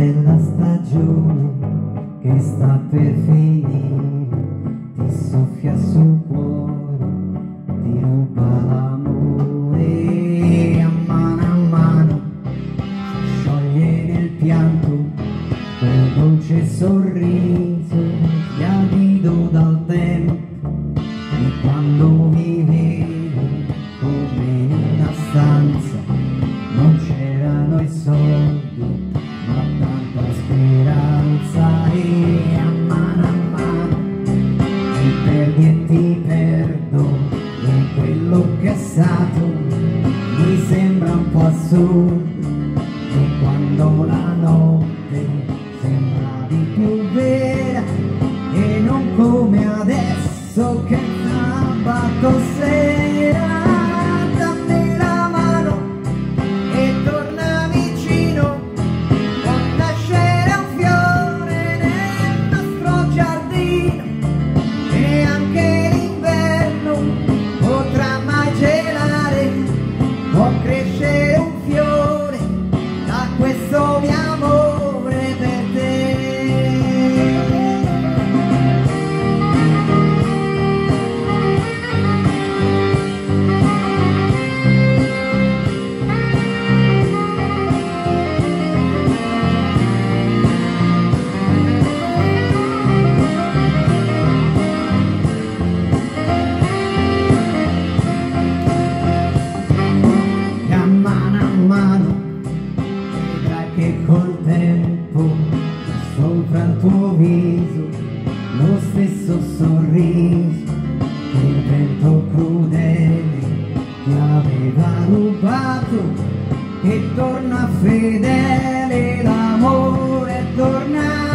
bella stagione che sta per finire, ti soffia sul cuore, ti ruba l'amore, a mano scioglie nel pianto quel dolce sorriso sbiadido dal tempo di quando vivevi come in una stanza, non c'erano i soldi ma tanta speranza, e a mano ti perdi e ti perdo, e quello che è stato mi sembra un po' assurdo, e quando la notte sembra di più vera e non come adesso che sabato sera. Dammi la mano e torna vicino, può nascere un fiore nel nostro giardino, e anche l'inverno potrà mai gelare, può crescere un fiore da questo mio amore per te. Che col tempo sopra il tuo viso lo stesso sorriso che il vento crudele ti aveva rubato, e torna fedele, l'amore è tornato.